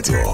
радио.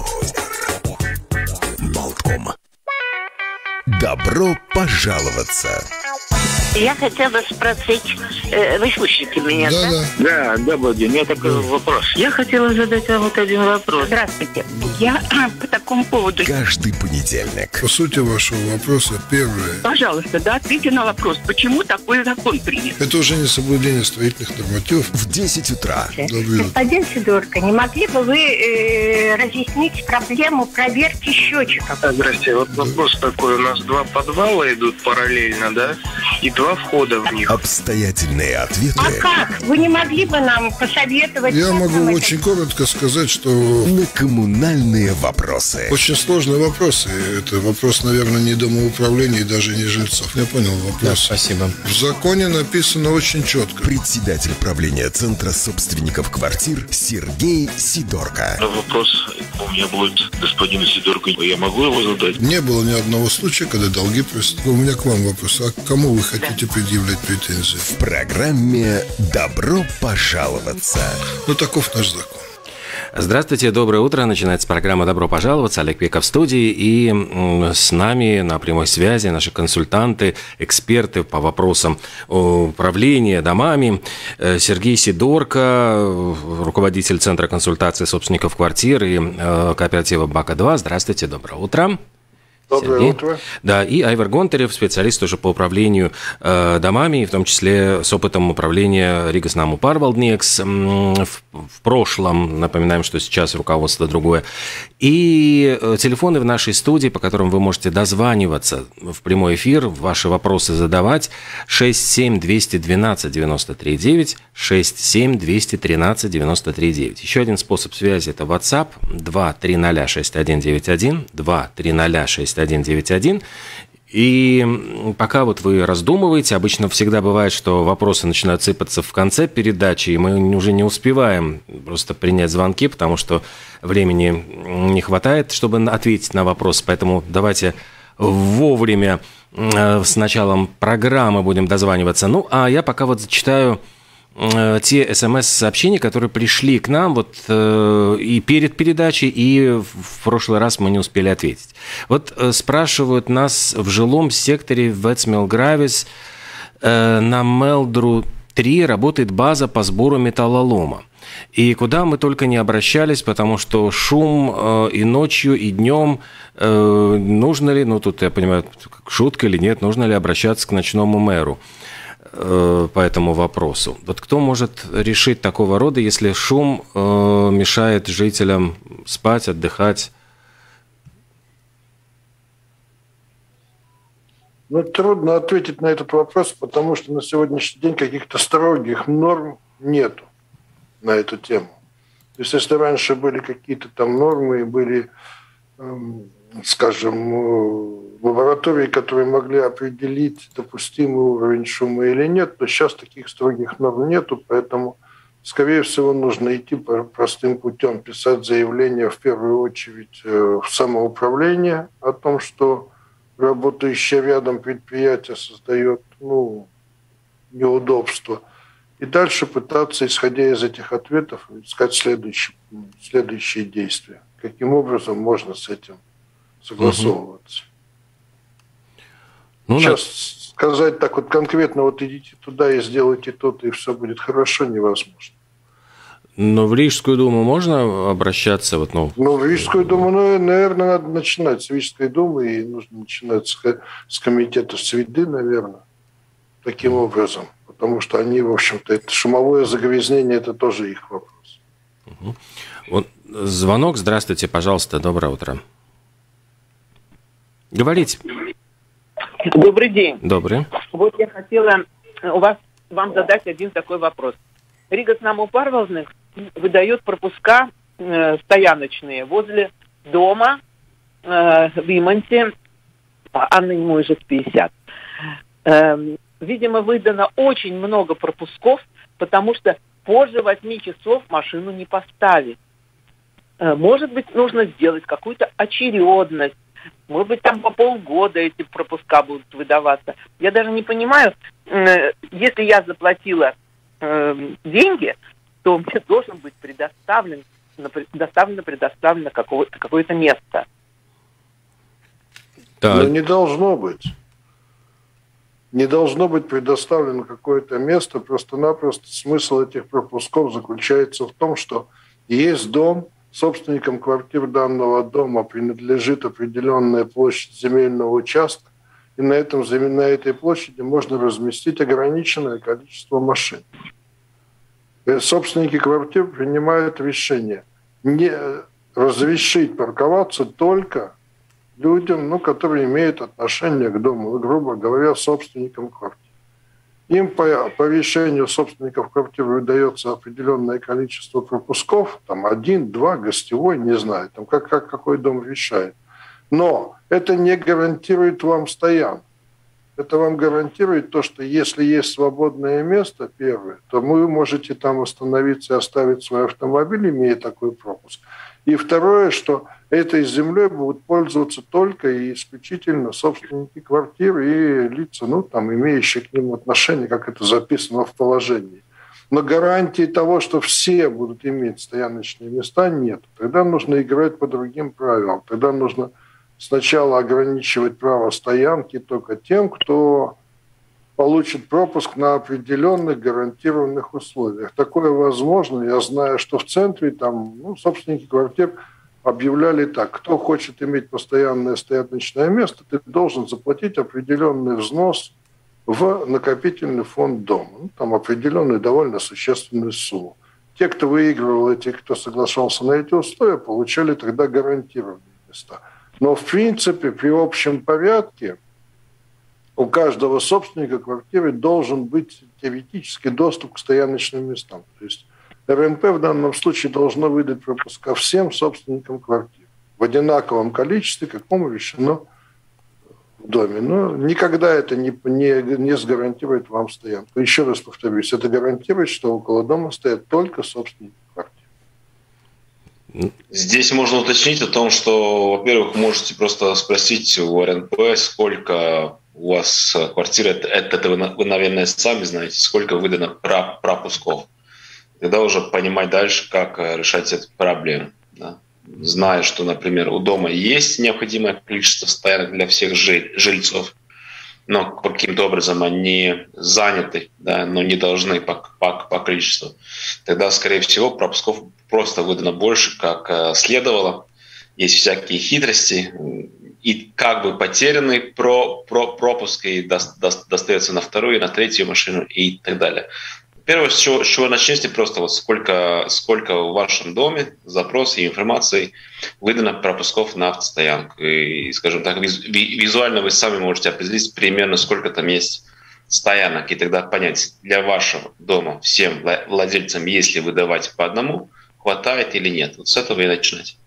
Болтком. Добро пожаловаться. Я хотела спросить, вы слышите меня, да? Да, добрый день. У меня такой вопрос. Я хотела задать вам вот один вопрос. Здравствуйте. Я по такому поводу... Каждый понедельник. По сути вашего вопроса, первое. Пожалуйста, да, ответьте на вопрос, почему такой закон принят? Это уже не соблюдение строительных нормативов. В 10 утра. Господин Сидорко, не могли бы вы разъяснить проблему проверки счетчиков? Здрасте. Вот вопрос такой. У нас 2 подвала идут параллельно, да? И 2 входа в них. Обстоятельные ответы. А как? Вы не могли бы нам посоветовать? Я могу очень коротко сказать, что... На коммунальные вопросы. Очень сложные вопросы. Это вопрос, наверное, не домоуправления и даже не жильцов. Я понял вопрос. Да, спасибо. В законе написано очень четко. Председатель правления Центра собственников квартир Сергей Сидорко. Вопрос у меня будет господину Сидорко. Я могу его задать? Не было ни одного случая, когда долги просто... У меня к вам вопрос. А к кому вы хотите предъявлять претензии? В программе «Добро пожаловаться». Ну, таков наш закон. Здравствуйте, доброе утро. Начинается программа «Добро пожаловаться». Олег Пеков в студии. И с нами на прямой связи наши консультанты, эксперты по вопросам управления домами. Сергей Сидорко, руководитель Центра консультации собственников квартир и кооператива «Бака-2». Здравствуйте, доброе утро. Доброе Сергей. утро. Да, и Айвар Гонтарев, специалист тоже по управлению домами, в том числе с опытом управления Ригас Наму Парвалдниекс в прошлом. Напоминаем, что сейчас руководство другое. И телефоны в нашей студии, по которым вы можете дозваниваться в прямой эфир, ваши вопросы задавать. 67-212-93-9, 67-213-93-9. Еще один способ связи – это WhatsApp 2306191, 2306191. И пока вот вы раздумываете, обычно всегда бывает, что вопросы начинают сыпаться в конце передачи, и мы уже не успеваем просто принять звонки, потому что времени не хватает, чтобы ответить на вопрос. Поэтому давайте вовремя с началом программы будем дозваниваться. Ну, а я пока вот зачитаю те СМС-сообщения, которые пришли к нам вот и перед передачей, и в прошлый раз мы не успели ответить. Вот спрашивают нас в жилом секторе Вецмилгравис на Мелдру 3 работает база по сбору металлолома. И куда мы только не обращались, потому что шум и ночью, и днем. Нужно ли, ну тут я понимаю, шутка или нет, нужно ли обращаться к ночному мэру по этому вопросу. Вот кто может решить такого рода, если шум мешает жителям спать, отдыхать? Ну, трудно ответить на этот вопрос, потому что на сегодняшний день каких-то строгих норм нету на эту тему. То есть, если раньше были какие-то там нормы, были, скажем, лаборатории, которые могли определить допустимый уровень шума или нет, то сейчас таких строгих норм нету, поэтому, скорее всего, нужно идти простым путем, писать заявление в первую очередь в самоуправление о том, что работающее рядом предприятие создает неудобства. И дальше пытаться, исходя из этих ответов, искать следующие действия. Каким образом можно с этим согласовываться. Сейчас сказать так вот конкретно, вот идите туда и сделайте то-то, и все будет хорошо, невозможно. Но в Рижскую думу можно обращаться? В Рижскую думу, наверное, надо начинать с Рижской думы, и нужно начинать с комитета среды, наверное, таким образом. Потому что они, в общем-то, это шумовое загрязнение, это тоже их вопрос. Вот звонок. Здравствуйте, пожалуйста, доброе утро. Говорите. Добрый день. Добрый. Вот я хотела вам задать один такой вопрос. Ригас Наму Парвалдниекс выдает пропуска стояночные возле дома в Иманте, Анны Мойжес 50. Видимо, выдано очень много пропусков, потому что позже 8 часов машину не поставить. Может быть, нужно сделать какую-то очередность. Может быть, там по полгода эти пропуска будут выдаваться. Я даже не понимаю, если я заплатила деньги, то мне должен быть предоставлен предоставлено какое-то место. Да. Но не должно быть. Не должно быть предоставлено какое-то место. Просто-напросто смысл этих пропусков заключается в том, что есть дом, собственникам квартир данного дома принадлежит определенная площадь земельного участка, и на этой площади можно разместить ограниченное количество машин. И собственники квартир принимают решение не разрешить парковаться только людям, которые имеют отношение к дому, грубо говоря, собственникам квартир. Им по решению собственников квартир выдается определенное количество пропусков, там 1, 2, гостевой, не знаю, там какой дом решает. Но это не гарантирует вам стоянку. Это вам гарантирует то, что если есть свободное место, первое, то вы можете там остановиться и оставить свой автомобиль, имея такой пропуск. И второе, что этой землей будут пользоваться только и исключительно собственники квартир и лица, имеющие к ним отношение, как это записано в положении. Но гарантии того, что все будут иметь стояночные места, нет. Тогда нужно играть по другим правилам. Тогда нужно сначала ограничивать право стоянки только тем, кто получит пропуск на определенных гарантированных условиях. Такое возможно. Я знаю, что в центре собственники квартир объявляли так: кто хочет иметь постоянное стояночное место, ты должен заплатить определенный взнос в накопительный фонд дома. Там определенную довольно существенную сумму. Те, кто выигрывал, кто соглашался на эти условия, получали тогда гарантированные места. Но в принципе при общем порядке у каждого собственника квартиры должен быть теоретический доступ к стояночным местам. То есть РНП в данном случае должно выдать пропуска всем собственникам квартир в одинаковом количестве, какому решено в доме. Но никогда это не сгарантирует вам стоянку. Еще раз повторюсь, это гарантирует, что около дома стоят только собственники квартир. Здесь можно уточнить о том, что, во-первых, можете просто спросить у РНП, сколько у вас квартира, это вы, наверное, сами знаете, сколько выдано пропусков. Тогда уже понимать дальше, как решать эту проблему. Да. Зная, что, например, у дома есть необходимое количество стоянок для всех жильцов, но каким-то образом они заняты, да, но не должны по количеству, тогда, скорее всего, пропусков просто выдано больше, как следовало. Есть всякие хитрости, и как бы потерянный пропуск и достается на вторую, на третью машину и так далее. Первое, с чего начните, просто сколько в вашем доме запросов и информации выдано пропусков на автостоянку. И, скажем так, визуально вы сами можете определить примерно, сколько там есть стоянок, и тогда понять, для вашего дома всем владельцам, если выдавать по одному, хватает или нет. Вот с этого и начинать.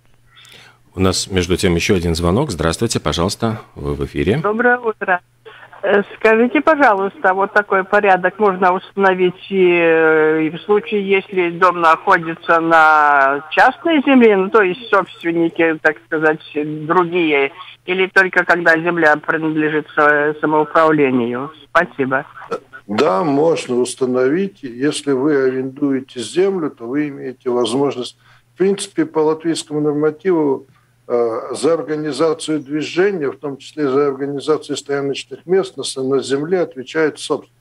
У нас, между тем, еще один звонок. Здравствуйте, пожалуйста, вы в эфире. Доброе утро. Скажите, пожалуйста, вот такой порядок можно установить и в случае, если дом находится на частной земле, то есть собственники, так сказать, другие, или только когда земля принадлежит самоуправлению? Спасибо. Да, можно установить. Если вы арендуете землю, то вы имеете возможность, в принципе, по латвийскому нормативу, за организацию движения, в том числе за организацию стояночных мест на земле отвечает собственник.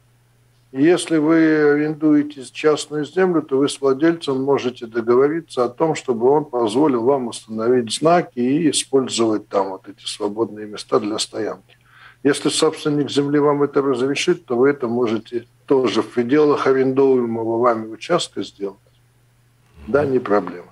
Если вы арендуете частную землю, то вы с владельцем можете договориться о том, чтобы он позволил вам установить знаки и использовать там вот эти свободные места для стоянки. Если собственник земли вам это разрешит, то вы это можете тоже в пределах арендуемого вами участка сделать. Да, не проблема.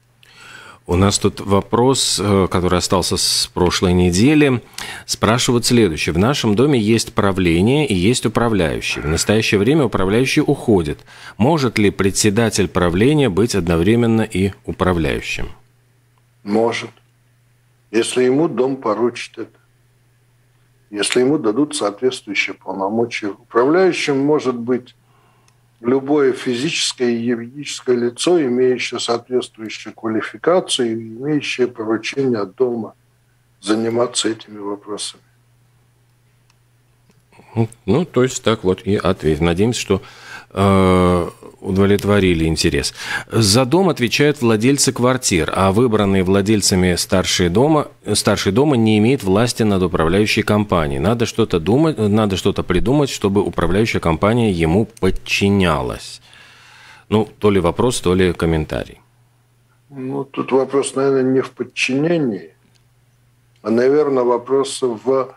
У нас тут вопрос, который остался с прошлой недели. Спрашивают следующее. В нашем доме есть правление и есть управляющий. В настоящее время управляющий уходит. Может ли председатель правления быть одновременно и управляющим? Может. Если ему дом поручит это. Если ему дадут соответствующие полномочия. Управляющим может быть любое физическое и юридическое лицо, имеющее соответствующую квалификацию и имеющее поручение от дома заниматься этими вопросами. Ну, то есть так вот и ответ. Надеемся, что удовлетворили интерес. За дом отвечают владельцы квартир, а выбранные владельцами старший дома не имеет власти над управляющей компанией. Надо что-то придумать, чтобы управляющая компания ему подчинялась. Ну, то ли вопрос, то ли комментарий. Ну, тут вопрос, наверное, не в подчинении, а, наверное, вопрос в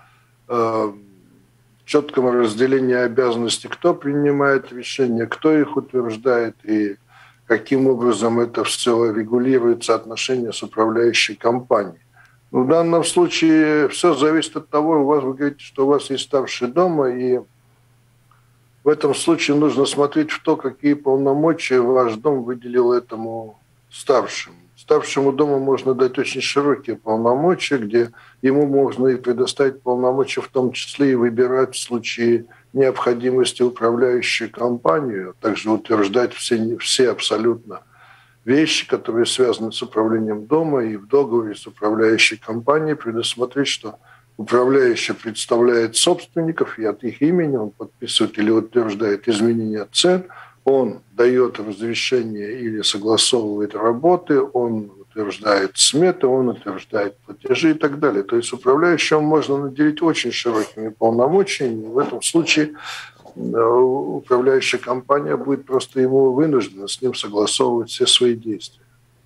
четком разделении обязанностей, кто принимает решения, кто их утверждает и каким образом это все регулируется, отношения с управляющей компанией. В данном случае все зависит от того, вы говорите, что у вас есть старший дома, и в этом случае нужно смотреть в то, какие полномочия ваш дом выделил этому старшему. Старшему дому можно дать очень широкие полномочия, где ему можно и предоставить полномочия, в том числе и выбирать в случае необходимости управляющую компанию, а также утверждать все абсолютно вещи, которые связаны с управлением дома, и в договоре с управляющей компанией предусмотреть, что управляющий представляет собственников, и от их имени он подписывает или утверждает изменение цен, он дает разрешение или согласовывает работы, он утверждает сметы, он утверждает платежи и так далее. То есть управляющего можно наделить очень широкими полномочиями. В этом случае управляющая компания будет просто ему вынуждена с ним согласовывать все свои действия.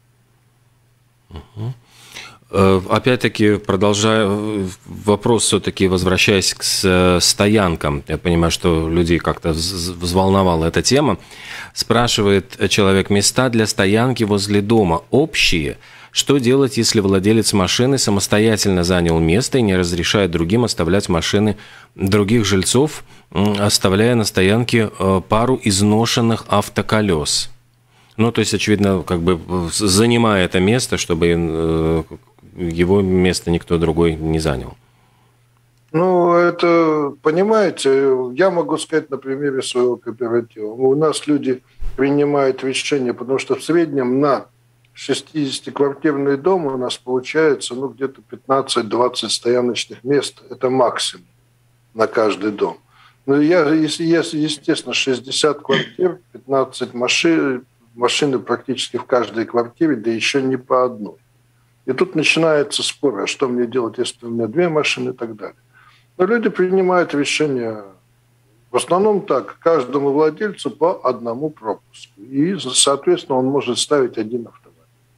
Опять-таки, продолжая вопрос, все-таки возвращаясь к стоянкам, я понимаю, что людей как-то взволновала эта тема, спрашивает человек: места для стоянки возле дома общие? Что делать, если владелец машины самостоятельно занял место и не разрешает другим оставлять машины других жильцов, оставляя на стоянке пару изношенных автоколес? Ну, то есть, очевидно, как бы занимая это место, чтобы его место никто другой не занял. Ну, это, понимаете, я могу сказать на примере своего кооператива. У нас люди принимают решения, потому что в среднем на 60-квартирный дом у нас получается где-то 15-20 стояночных мест. Это максимум на каждый дом. Ну, естественно, 60 квартир, 15 машин, машины практически в каждой квартире, да еще не по одной. И тут начинается спор, а что мне делать, если у меня 2 машины и так далее. Но люди принимают решения в основном так, каждому владельцу по одному пропуску. И, соответственно, он может ставить один автомобиль.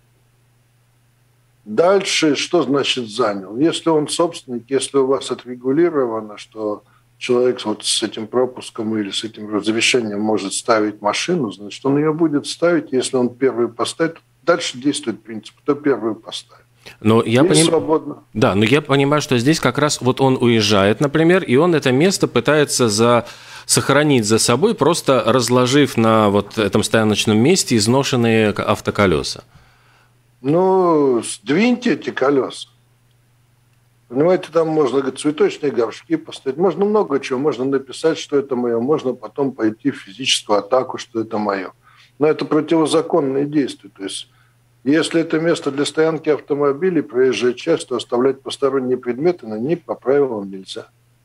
Дальше, что значит занял? Если он собственник, если у вас отрегулировано, что человек вот с этим пропуском или с этим разрешением может ставить машину, значит, он ее будет ставить, если он первый поставит. Дальше действует принцип, кто первый поставит. Но я Да, но я понимаю, что здесь как раз вот он уезжает, например, и он это место пытается сохранить за собой, просто разложив на вот этом стояночном месте изношенные автоколеса. Ну, сдвиньте эти колеса. Понимаете, там можно цветочные горшки поставить, можно много чего, можно написать, что это мое, можно потом пойти в физическую атаку, что это мое. Но это противозаконные действия. То есть, если это место для стоянки автомобилей, проезжая часть, то оставлять посторонние предметы на ней по правилам нельзя.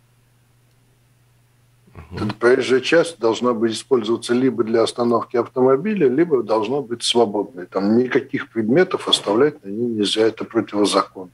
Эта проезжая часть должна быть использоваться либо для остановки автомобиля, либо должна быть свободной. Там никаких предметов оставлять на ней нельзя, это противозаконно.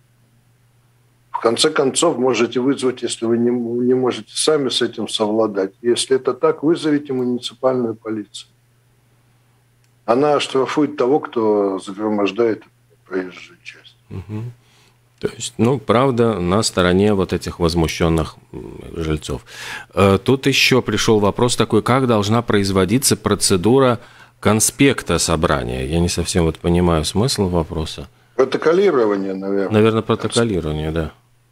В конце концов, можете вызвать, если вы не можете сами с этим совладать. Если это так, вызовите муниципальную полицию. Она оштрафует того, кто загромождает проезжую часть. Угу. То есть, правда, на стороне вот этих возмущенных жильцов. Тут еще пришел вопрос такой: как должна производиться процедура конспекта собрания? Я не совсем понимаю смысл вопроса. Протоколирование, наверное. Наверное, протоколирование, да.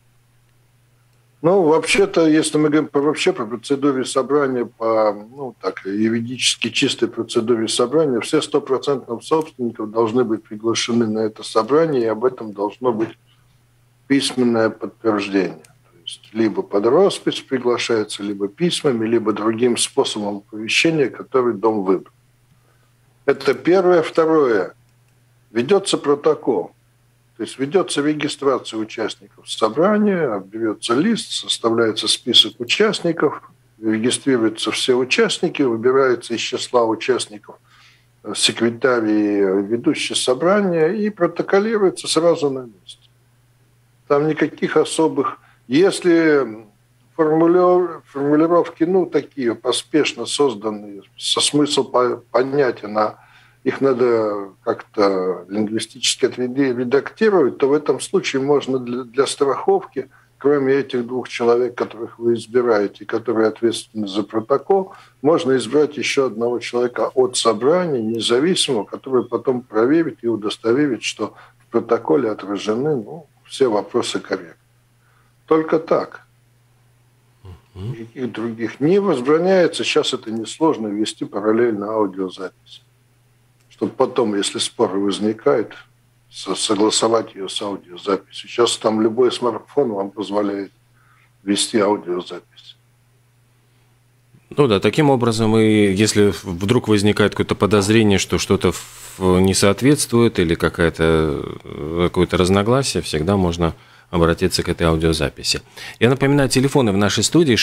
Вообще-то, если мы говорим про процедуру собрания, по юридически чистой процедуре собрания, все 100% собственников должны быть приглашены на это собрание, и об этом должно быть письменное подтверждение. То есть либо под роспись приглашается, либо письмами, либо другим способом оповещения, который дом выбрал. Это первое. Второе. Ведется протокол. То есть ведется регистрация участников собрания, берется лист, составляется список участников, регистрируются все участники, выбирается из числа участников секретарь и ведущий собрания и протоколируется сразу на месте. Там никаких особых... Если формулировки, такие поспешно созданные, со смысл понятен, их надо как-то лингвистически редактировать, то в этом случае можно для страховки, кроме этих 2 человек, которых вы избираете, которые ответственны за протокол, можно избрать еще 1 человека от собрания, независимого, который потом проверит и удостоверит, что в протоколе отражены все вопросы корректны. Только так. Никаких других. Не возбраняется, сейчас это несложно, вести параллельно аудиозапись. Чтобы потом, если споры возникают, согласовать ее с аудиозаписью. Сейчас там любой смартфон вам позволяет вести аудиозапись. Ну да, таким образом, и если вдруг возникает какое-то подозрение, что что-то не соответствует или какое-то разногласие, всегда можно обратиться к этой аудиозаписи. Я напоминаю, телефоны в нашей студии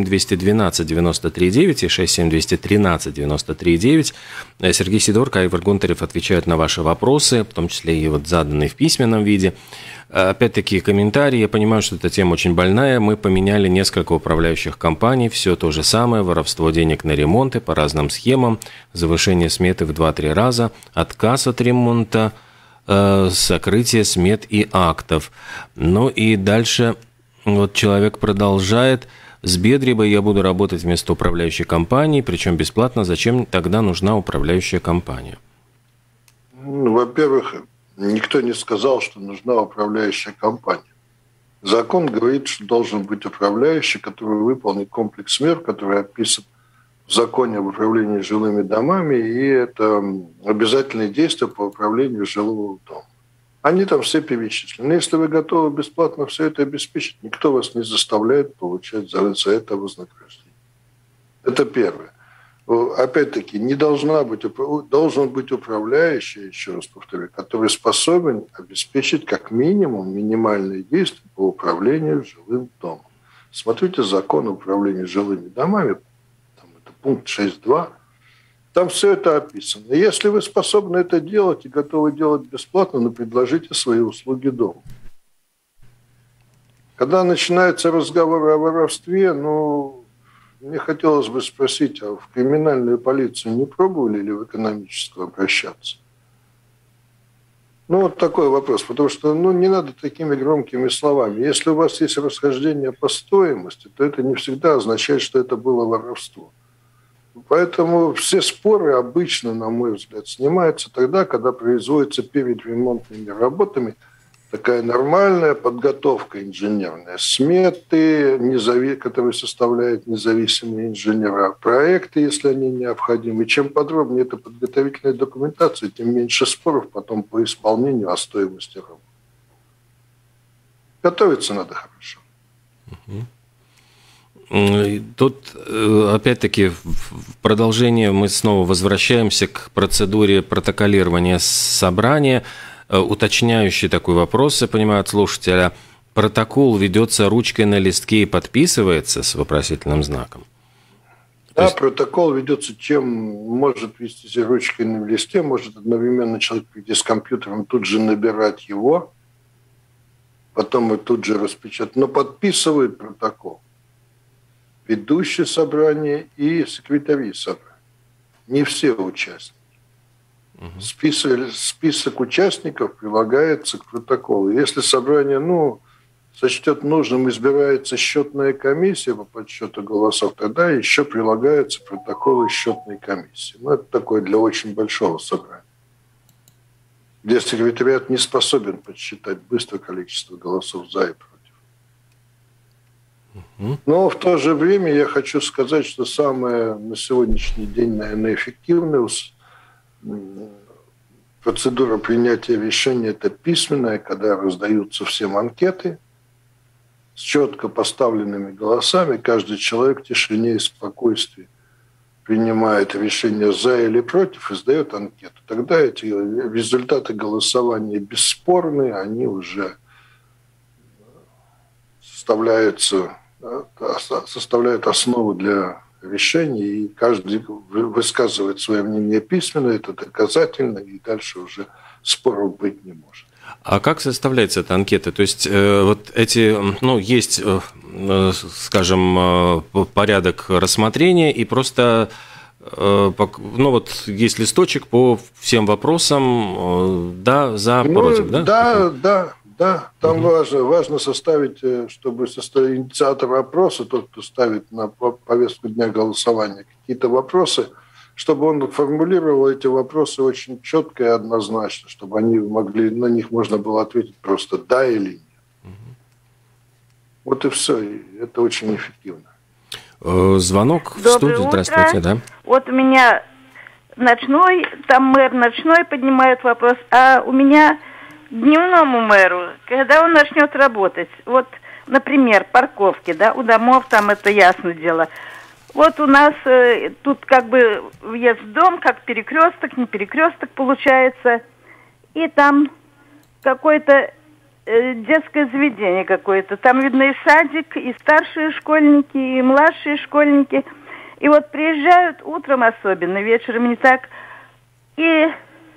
67-212-93-9 и 67-213-93-9. Сергей Сидорко, Айвар Гонтарев отвечают на ваши вопросы, в том числе и заданные в письменном виде. Опять-таки комментарии. Я понимаю, что эта тема очень больная. Мы поменяли несколько управляющих компаний. Все то же самое. Воровство денег на ремонты по разным схемам. Завышение сметы в 2-3 раза. Отказ от ремонта. Сокрытие смет и актов. Ну и дальше человек продолжает. С Бедрибой я буду работать вместо управляющей компании, причем бесплатно. Зачем тогда нужна управляющая компания? Во-первых, никто не сказал, что нужна управляющая компания. Закон говорит, что должен быть управляющий, который выполнит комплекс мер, который описан в законе об управлении жилыми домами, и это обязательные действия по управлению жилого дома. Они там все перечислены. Если вы готовы бесплатно все это обеспечить, никто вас не заставляет получать за это вознаграждение. Это первое. Опять-таки, должен быть управляющий, еще раз повторю, который способен обеспечить как минимум минимальные действия по управлению жилым домом. Смотрите закон о управлении жилыми домами, пункт 6.2, там все это описано. И если вы способны это делать и готовы делать бесплатно, предложите свои услуги дому. Когда начинается разговор о воровстве, мне хотелось бы спросить, а в криминальную полицию не пробовали ли в экономическую обращаться? Вот такой вопрос, потому что не надо такими громкими словами. Если у вас есть расхождение по стоимости, то это не всегда означает, что это было воровство. Поэтому все споры обычно, на мой взгляд, снимаются тогда, когда производится перед ремонтными работами такая нормальная подготовка инженерная. Сметы, которые составляют независимые инженера, проекты, если они необходимы. И чем подробнее эта подготовительная документация, тем меньше споров потом по исполнению о стоимости работы. Готовиться надо хорошо. Тут, опять-таки, в продолжение мы снова возвращаемся к процедуре протоколирования собрания. Уточняющий такой вопрос, я понимаю, от слушателя. Протокол ведется ручкой на листке и подписывается с вопросительным знаком? Да, протокол ведется может вестись ручкой на листе, может одновременно человек прийти с компьютером, тут же набирать его, потом и тут же распечатать. Но подписывает протокол ведущий собрания и секретари собрания. Не все участники. Список участников прилагается к протоколу. Если собрание, сочтет нужным, избирается счетная комиссия по подсчету голосов, тогда еще прилагаются протоколы счетной комиссии. Это такое для очень большого собрания, где секретариат не способен подсчитать быстро количество голосов за и против. Но в то же время я хочу сказать, что самое на сегодняшний день, наверное, эффективная процедура принятия решения – это письменная, когда раздаются всем анкеты с четко поставленными голосами. Каждый человек в тишине и спокойствии принимает решение за или против и сдает анкету. Тогда эти результаты голосования бесспорны, они уже составляются составляют основу для решений, и каждый высказывает свое мнение письменно, это доказательно, и дальше уже споров быть не может. А как составляется эта анкета? То есть вот эти, есть, скажем, порядок рассмотрения, и просто, есть листочек по всем вопросам, да, за, против, да? Да, там важно составить, чтобы инициатор вопроса, тот, кто ставит на повестку дня голосования какие-то вопросы, чтобы он формулировал эти вопросы очень четко и однозначно, чтобы на них можно было ответить просто «да» или «нет». Вот и все, и это очень эффективно. Звонок в студию, здравствуйте, да. Вот у меня ночной, там мэр ночной поднимает вопрос, а у меня дневному мэру, когда он начнет работать, вот, например, парковки, да, у домов, там это ясное дело. Вот у нас тут как бы въезд в дом, как перекресток, не перекресток получается, и там какое-то детское заведение какое-то. Там видно и садик, и старшие школьники, и младшие школьники. И вот приезжают утром особенно, вечером не так, и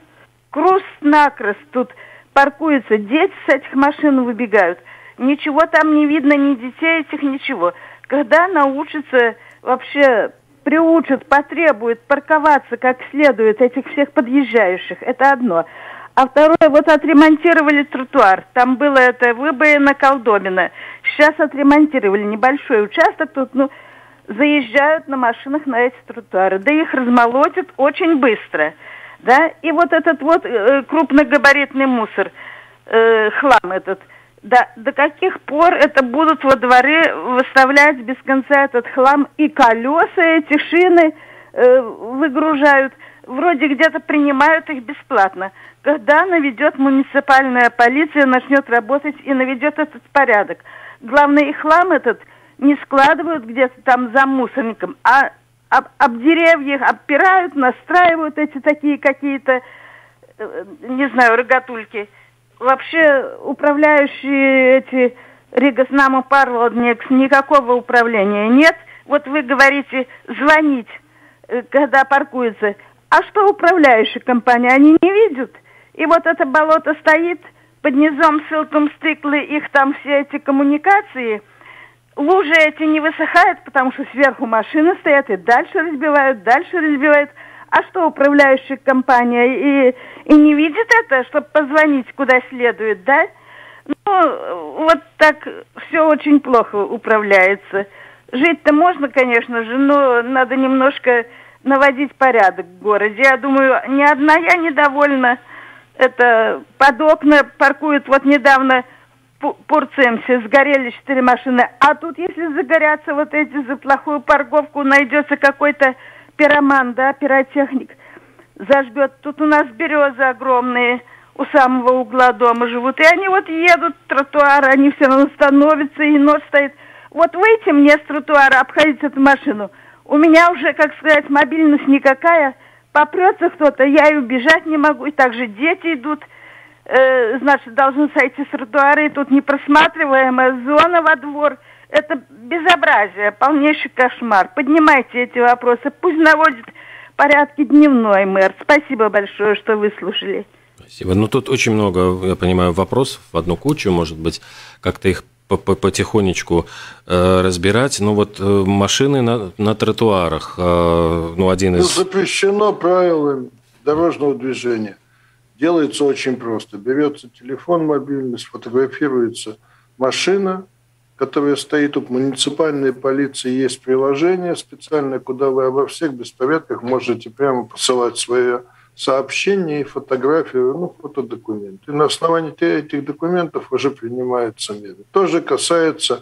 круст-накрест тут паркуются, дети с этих машин выбегают. Ничего там не видно, ни детей этих, ничего. Когда научатся, вообще приучат, потребуют парковаться как следует этих всех подъезжающих, это одно. А второе, вот отремонтировали тротуар. Там было это выбоина колдобина. Сейчас отремонтировали небольшой участок, тут, заезжают на машинах на эти тротуары. Да их размолотят очень быстро. Да, и вот этот вот крупногабаритный мусор, хлам этот, да, до каких пор это будут во дворы выставлять без конца этот хлам, и колеса эти, шины выгружают, вроде где-то принимают их бесплатно. Когда наведет муниципальная полиция, начнет работать и наведет этот порядок. Главное, и хлам этот не складывают где-то там за мусорником, а об деревьях обпирают, настраивают эти такие какие-то, не знаю, рогатульки. Вообще управляющие эти Ригас-Намо Парвалдникс, никакого управления нет. Вот вы говорите звонить, когда паркуются. А что управляющая компания? Они не видят. И вот это болото стоит под низом Силтум-Стиклы, их там все эти коммуникации. Лужи эти не высыхают, потому что сверху машины стоят и дальше разбивают. А что управляющая компания и не видит это, чтобы позвонить куда следует, да? Вот так все очень плохо управляется. Жить-то можно, конечно же, но надо немножко наводить порядок в городе. Я думаю, ни одна я недовольна. Это под окна паркуют вот недавно Пурцемсе, сгорели 4 машины. А тут, если загорятся вот эти за плохую парковку, найдется какой-то пироман, да, пиротехник, зажгет. Тут у нас березы огромные у самого угла дома живут. И они вот едут тротуар, они все равно становятся, и нос стоит. Вот выйти мне с тротуара, обходить эту машину. У меня уже, как сказать, мобильность никакая. Попрется кто-то, я и убежать не могу. И также дети идут. Значит, должны сойти с тротуара, и тут непросматриваемая зона во двор. Это безобразие, полнейший кошмар. Поднимайте эти вопросы, пусть наводит порядки дневной мэр. Спасибо большое, что выслушали. Спасибо. Тут очень много, я понимаю, вопросов в одну кучу, может быть, как-то их потихонечку разбирать. Машины на тротуарах, один из... Запрещено правилами дорожного движения. Делается очень просто. Берется телефон мобильный, сфотографируется машина, которая стоит у муниципальной полиции. Есть приложение специальное, куда вы обо всех беспорядках можете прямо посылать свое сообщение и фотографию, фотодокумент. И на основании этих документов уже принимаются меры. Тоже касается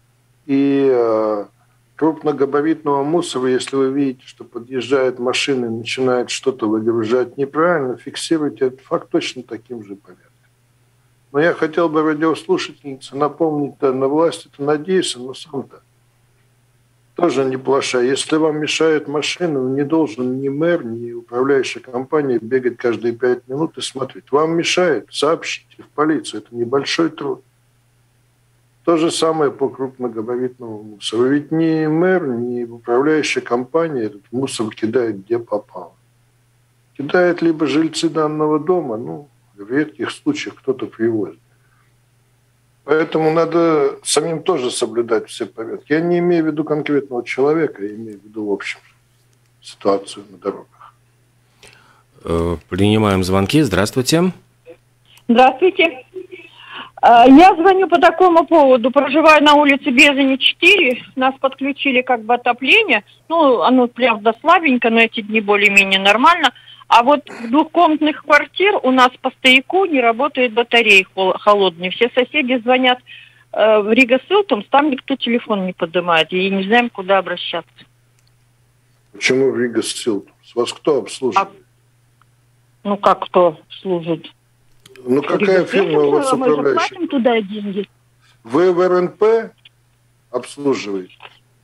и крупногабаритного мусора. Если вы видите, что подъезжает машина и начинает что-то выгружать неправильно, фиксируйте этот факт точно таким же порядком. Но я хотел бы радиослушательнице напомнить, на власти-то надеюсь, но сам-то тоже не плохая. Если вам мешает машина, не должен ни мэр, ни управляющая компания бегать каждые 5 минут и смотреть. Вам мешает, сообщите в полицию. Это небольшой труд. То же самое по крупногабаритному мусору. Ведь ни мэр, ни управляющая компания этот мусор кидает где попало. Кидают либо жильцы данного дома, в редких случаях кто-то привозит. Поэтому надо самим тоже соблюдать все порядки. Я не имею в виду конкретного человека, я имею в виду в общем ситуацию на дорогах. Принимаем звонки. Здравствуйте. Здравствуйте. Я звоню по такому поводу. Проживаю на улице Безани, 4. Нас подключили как бы отопление. Оно, правда, слабенько, но эти дни более-менее нормально. А вот в двухкомнатных квартир у нас по стояку не работают батареи холодные. Все соседи звонят в Рига Силтумс, там никто телефон не поднимает. И не знаем, куда обращаться. Почему в Рига Силтумс? Вас кто обслуживает? Как кто служит? Какая фирма у вас управляющая? Мы же платим туда деньги. Вы в РНП обслуживаете?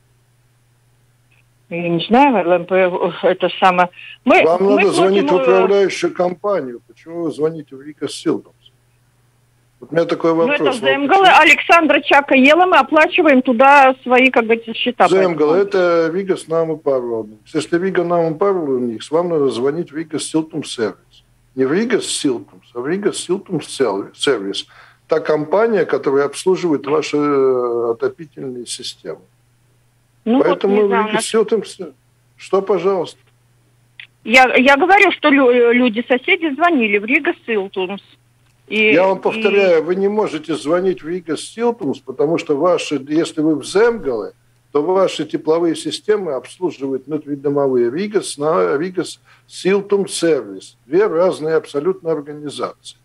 Я не знаю, РНП это самое. Вам надо звонить в управляющую компанию. Почему вы звоните в Рига Силтумс? Вот у меня такой вопрос. Это Земгала, Александра Чакаела, мы оплачиваем туда свои, как говорится, счета. Земгала, это Рига Наму Парвалдникс. Если Рига Наму Парвалдникс, вам надо звонить в Рига Силтумс сервис. Не в Рига Силтумс, а в Рига Силтумс сервис. Та компания, которая обслуживает ваши отопительные системы. Поэтому в Рига Силтумс... Что, пожалуйста? Я говорю, что соседи звонили в Рига Силтумс. Я вам повторяю, вы не можете звонить в Рига Силтумс, потому что если вы в Земгале, то ваши тепловые системы обслуживают внутридомовые Рига Силтумс сервис. Две разные абсолютно организации.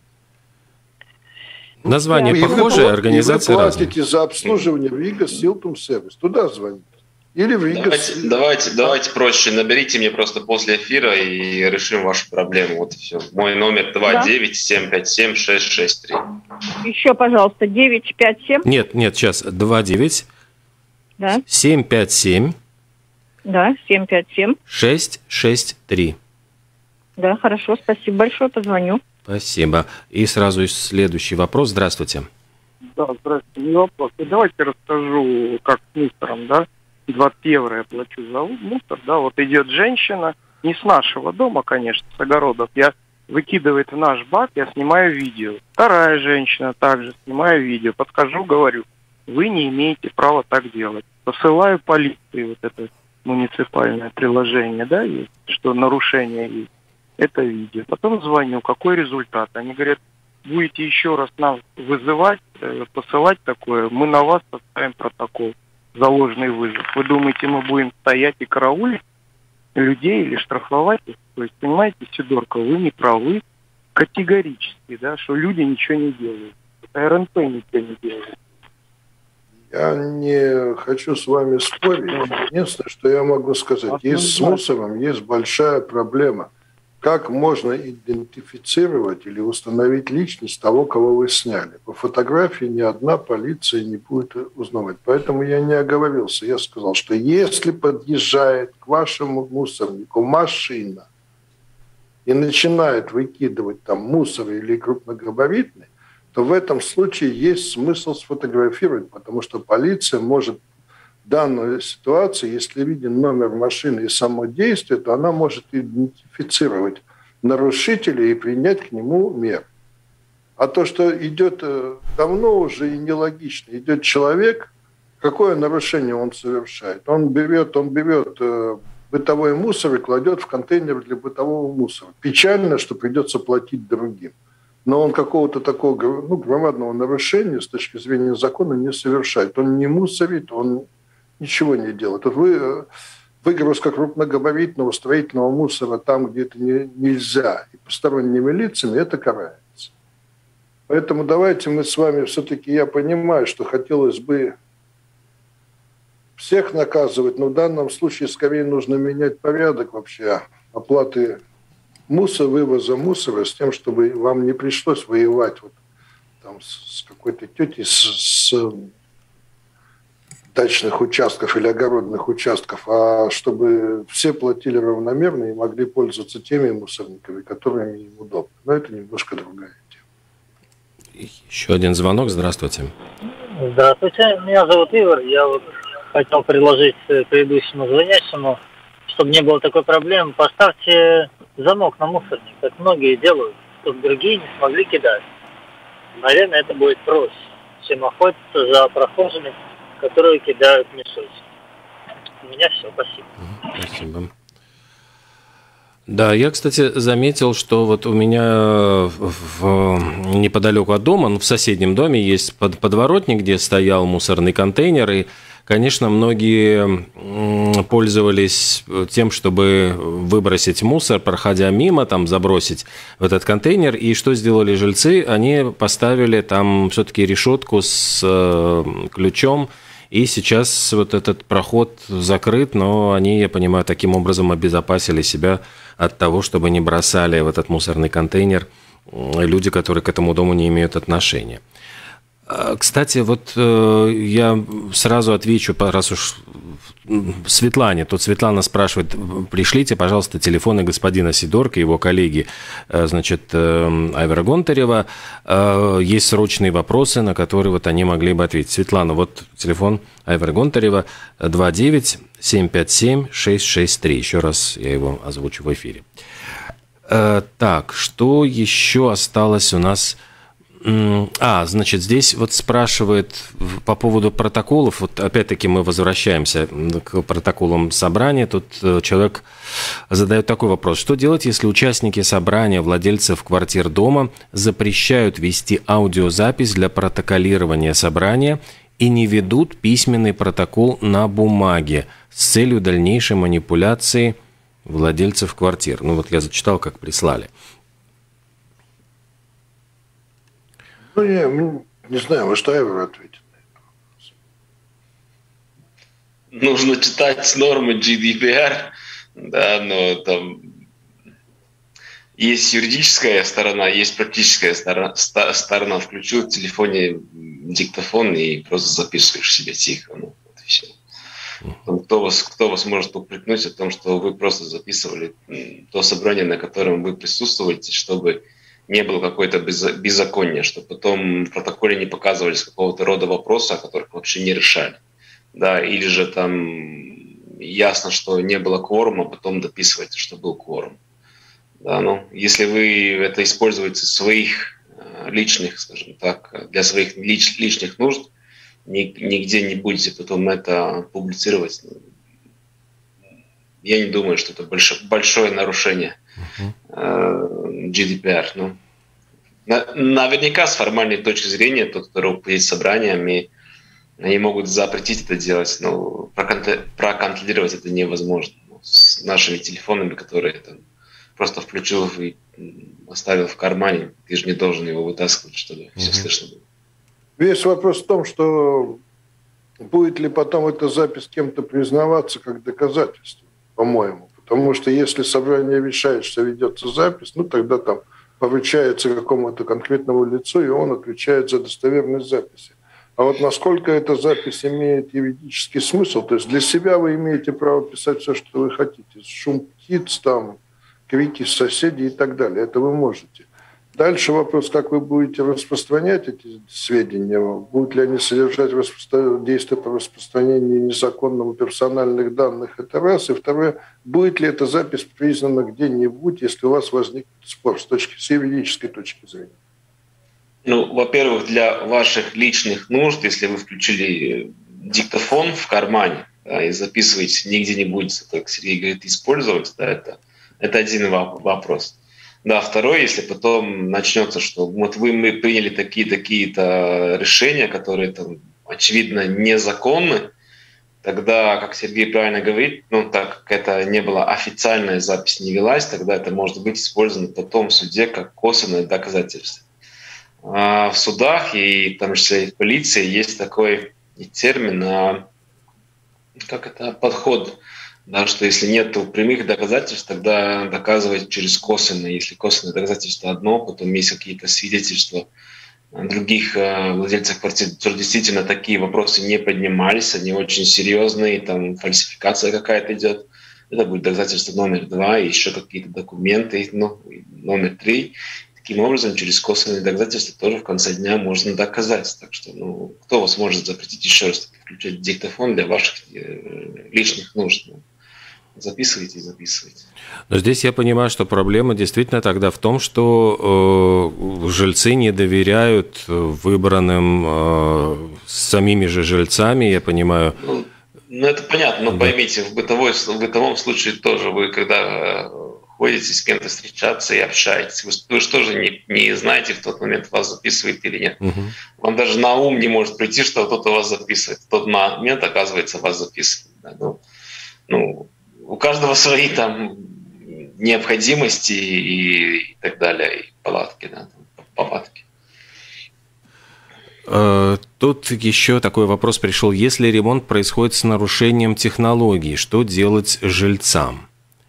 Название похожее, организации разные. Вы платите за обслуживание в Рига Силтумс сервис. Туда звоните. Или в Рига. Давайте проще. Наберите мне просто после эфира и решим вашу проблему. Вот и все. Мой номер 29-757-663. Еще, пожалуйста, 957. Нет, сейчас 29. Да. 757. Да, 757. 663. Да, хорошо, спасибо большое, позвоню. Спасибо. И сразу следующий вопрос. Здравствуйте. Да, здравствуйте. Не вопрос. Давайте расскажу, как с мусором, да. 20 евро я плачу за мусор, да, вот идет женщина, не с нашего дома, конечно, с огородов, выкидывает в наш бак, я снимаю видео. Вторая женщина также снимаю видео, подхожу, говорю, вы не имеете права так делать. Посылаю полиции вот это муниципальное приложение, да, есть, что нарушение есть, это видео. Потом звоню, какой результат? Они говорят, будете еще раз нас вызывать, посылать такое, мы на вас составим протокол за ложный вызов. Вы думаете, мы будем стоять и караулить людей или штрафовать их? То есть, понимаете, Сидорко, вы не правы категорически, да, что люди ничего не делают. РНП ничего не делает. Я не хочу с вами спорить. Единственное, что я могу сказать, с мусором есть большая проблема. Как можно идентифицировать или установить личность того, кого вы сняли? По фотографии ни одна полиция не будет узнавать. Поэтому я не оговорился. Я сказал, что если подъезжает к вашему мусорнику машина и начинает выкидывать там мусор или крупногабаритный, то в этом случае есть смысл сфотографировать, потому что полиция может в данной ситуации, если виден номер машины и само действие, то она может идентифицировать нарушителя и принять к нему меры. А то, что идет давно уже и нелогично, идет человек, какое нарушение он совершает? Он берет бытовой мусор и кладет в контейнер для бытового мусора. Печально, что придется платить другим. Но он какого-то такого громадного нарушения с точки зрения закона не совершает. Он не мусорит, он ничего не делает. Выгрузка крупногабаритного строительного мусора там, где это нельзя, и посторонними лицами, это карается. Поэтому давайте мы с вами все-таки, я понимаю, что хотелось бы всех наказывать, но в данном случае скорее нужно менять порядок вообще оплаты вывоза мусора с тем, чтобы вам не пришлось воевать с какой-то тетей с дачных участков или огородных участков, а чтобы все платили равномерно и могли пользоваться теми мусорниками, которыми им удобно. Но это немножко другая тема. Еще один звонок. Здравствуйте. Здравствуйте, меня зовут Игорь. Я вот хотел предложить предыдущему звонящему, чтобы не было такой проблемы, поставьте замок на мусорник, как многие делают, чтобы другие не смогли кидать. Наверное, это будет проще, чем охотиться за прохожими, которые кидают мешочки. У меня все, спасибо. Спасибо. Да, я, кстати, заметил, что вот у меня неподалеку от дома, в соседнем доме есть подворотник, где стоял мусорный контейнер, и, конечно, многие пользовались тем, чтобы выбросить мусор, проходя мимо, там забросить в этот контейнер, и что сделали жильцы? Они поставили там все-таки решетку с ключом, и сейчас вот этот проход закрыт, но они, я понимаю, таким образом обезопасили себя от того, чтобы не бросали в этот мусорный контейнер люди, которые к этому дому не имеют отношения. Кстати, вот я сразу отвечу, раз уж Светлане. Тут Светлана спрашивает, пришлите, пожалуйста, телефоны господина Сидорка и его коллеги, значит, Айвара Гонтарева. Есть срочные вопросы, на которые вот они могли бы ответить. Светлана, вот телефон Айвара Гонтарева 29-757-663. Еще раз я его озвучу в эфире. Так, что еще осталось у нас? Значит, здесь вот спрашивает по поводу протоколов, вот опять-таки мы возвращаемся к протоколам собрания, тут человек задает такой вопрос. Что делать, если участники собрания владельцев квартир дома запрещают вести аудиозапись для протоколирования собрания и не ведут письменный протокол на бумаге с целью дальнейшей манипуляции владельцев квартир? Ну вот я зачитал, как прислали. Ну, я не знаю, вы что Айвар ответит на этот вопрос? Нужно читать нормы GDPR, да, но там есть юридическая сторона, есть практическая сторона. Включил в телефоне диктофон и просто записываешь себе тихо. Ну, вот и все. Кто вас может упрекнуть о том, что вы просто записывали то собрание, на котором вы присутствуете, чтобы не было какое-то беззаконие, чтобы потом в протоколе не показывались какого-то рода вопросы, о которых вообще не решали. Да, или же там ясно, что не было кворума, а потом дописываете, что был кворум. Да, ну, если вы это используете своих личных, скажем так, для своих личных нужд, нигде не будете потом это публицировать. Я не думаю, что это большое нарушение GDPR. Ну, наверняка с формальной точки зрения тот, кто руководит собраниями, они могут запретить это делать, но проконтролировать это невозможно. С нашими телефонами, которые там просто включил и оставил в кармане, ты же не должен его вытаскивать, чтобы все слышно было. Весь вопрос в том, что будет ли потом эта запись кем-то признаваться как доказательство, по-моему. Потому что если собрание решает, что ведется запись, ну тогда там поручается какому-то конкретному лицу, и он отвечает за достоверность записи. А вот насколько эта запись имеет юридический смысл, то есть для себя вы имеете право писать все, что вы хотите. Шум птиц, там, крики соседей и так далее. Это вы можете. Дальше вопрос, как вы будете распространять эти сведения, будут ли они содержать действия по распространению незаконным персональных данных, это раз. И второе, будет ли эта запись признана где-нибудь, если у вас возникнет спор с юридической точки зрения? Ну, во-первых, для ваших личных нужд, если вы включили диктофон в кармане, да, и записываете, нигде не будете, как Сергей говорит, использовать, да, это один вопрос. Да, второй, если потом начнется, что вот мы приняли такие-то решения, которые там, очевидно незаконны, тогда, как Сергей правильно говорит, ну, так как это не была официальная запись, не велась, тогда это может быть использовано потом в суде как косвенное доказательство. А в судах и в том числе и в полиции есть такой термин, подход. Да, что если нет прямых доказательств, тогда доказывать через косвенные. Если косвенное доказательство одно, потом есть какие-то свидетельства других владельцев квартир, то действительно такие вопросы не поднимались, они очень серьезные, там фальсификация какая-то идет. Это будет доказательство номер 2, и еще какие-то документы, ну, номер 3. таким образом, через косвенные доказательства тоже в конце дня можно доказать. Так что, кто вас может запретить еще раз включать диктофон для ваших личных нужд? Записывайте и записывайте. Но здесь я понимаю, что проблема действительно тогда в том, что жильцы не доверяют выбранным самими же жильцами, я понимаю. Это понятно, но поймите, в бытовом случае тоже вы, когда ходите с кем-то встречаться и общаетесь, вы же тоже не знаете в тот момент, вас записывает или нет. Вам даже на ум не может прийти, что кто-то вас записывает. В тот момент, оказывается, вас записывает. Да? У каждого свои там необходимости и так далее, и палатки, да, повадки. Тут еще такой вопрос пришел. Если ремонт происходит с нарушением технологий, что делать жильцам?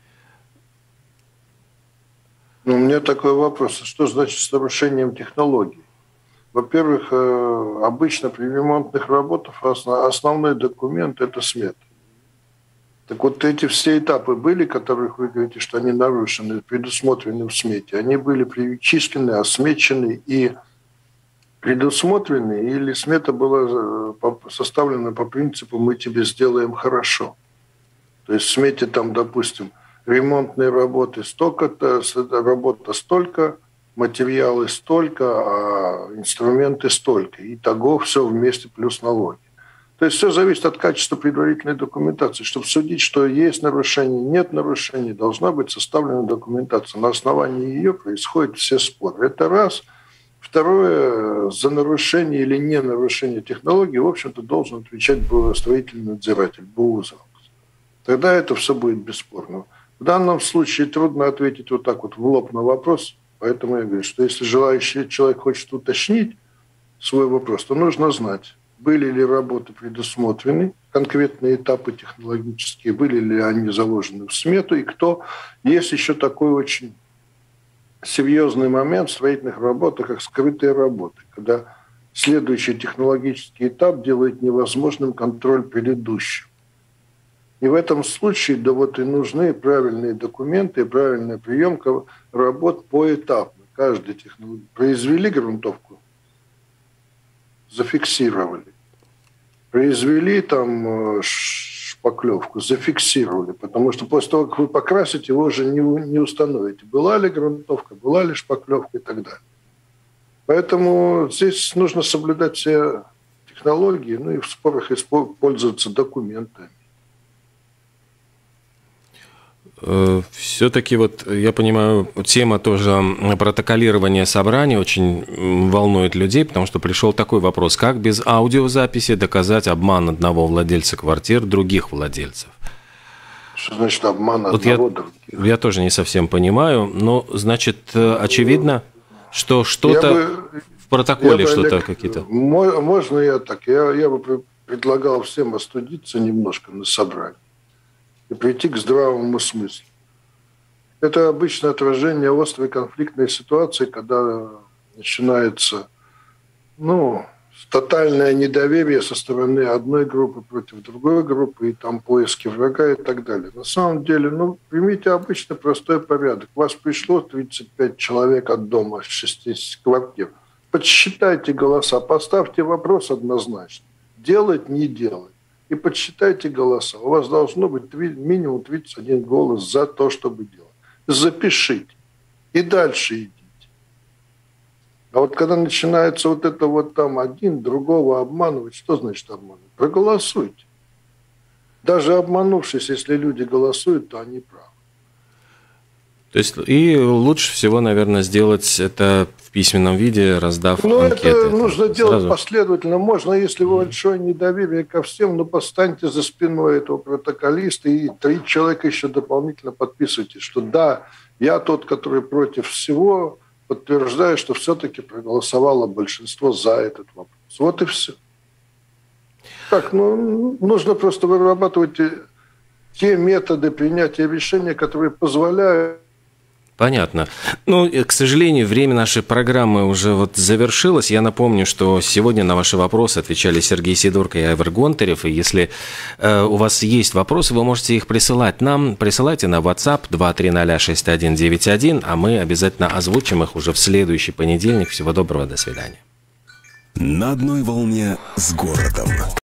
У меня такой вопрос. Что значит с нарушением технологий? Во-первых, обычно при ремонтных работах основной документ – это смета. Так вот, эти все этапы были, которых вы говорите, что они нарушены, предусмотрены в смете. Они были перечислены, осмечены и предусмотрены, или смета была составлена по принципу «мы тебе сделаем хорошо». То есть в смете там, допустим, ремонтные работы столько-то, работа столько, материалы столько, а инструменты столько. Итого все вместе плюс налоги. То есть все зависит от качества предварительной документации. Чтобы судить, что есть нарушение, нет нарушений, должна быть составлена документация. На основании ее происходят все споры. Это раз. Второе, за нарушение или не нарушение технологий, в общем-то, должен отвечать строительный надзиратель, БУЗа. Тогда это все будет бесспорно. В данном случае трудно ответить вот так вот в лоб на вопрос, поэтому я говорю, что если желающий человек хочет уточнить свой вопрос, то нужно знать, были ли работы предусмотрены, конкретные этапы технологические, были ли они заложены в смету, и кто. Есть еще такой очень серьезный момент в строительных работах, как скрытые работы, когда следующий технологический этап делает невозможным контроль предыдущего. И в этом случае и нужны правильные документы и правильная приемка работ поэтапно. Каждый технологии произвели грунтовку, зафиксировали. Произвели там шпаклевку, зафиксировали. Потому что после того, как вы покрасите, вы уже не установите, была ли грунтовка, была ли шпаклевка и так далее. Поэтому здесь нужно соблюдать все технологии, и в спорах пользоваться документами. Все-таки я понимаю, тема тоже протоколирования собраний очень волнует людей, потому что пришел такой вопрос: как без аудиозаписи доказать обман одного владельца квартир других владельцев? Что значит обман одного других? Я тоже не совсем понимаю, но, значит, очевидно, что что-то в протоколе, что-то какие-то... Можно я так? Я бы предлагал всем остудиться немножко на собрании и прийти к здравому смыслу. Это обычное отражение острой конфликтной ситуации, когда начинается тотальное недоверие со стороны одной группы против другой группы, и там поиски врага и так далее. На самом деле, примите обычный простой порядок. Вас пришло 35 человек от дома, 60 квартир. Подсчитайте голоса, поставьте вопрос однозначно. Делать, не делать. И подсчитайте голоса. У вас должно быть минимум 31 голос за то, чтобы делать. Запишите. И дальше идите. А вот когда начинается это там один другого обманывать, что значит обманывать? Проголосуйте. Даже обманувшись, если люди голосуют, то они правы. То есть и лучше всего, наверное, сделать это в письменном виде, раздав анкеты. Это нужно делать последовательно. Можно, если большое недоверие ко всем, постаньте за спиной этого протоколиста и 3 человека еще дополнительно подписывайте, что да, я тот, который против всего, подтверждаю, что все-таки проголосовало большинство за этот вопрос. Вот и все. Так, нужно просто вырабатывать те методы принятия решения, которые позволяют Понятно. Ну, к сожалению, время нашей программы уже вот завершилось. Я напомню, что сегодня на ваши вопросы отвечали Сергей Сидорко и Айвар Гонтарев. И если у вас есть вопросы, вы можете их присылать нам. Присылайте на WhatsApp 2306191, а мы обязательно озвучим их уже в следующий понедельник. Всего доброго, до свидания. На одной волне с городом.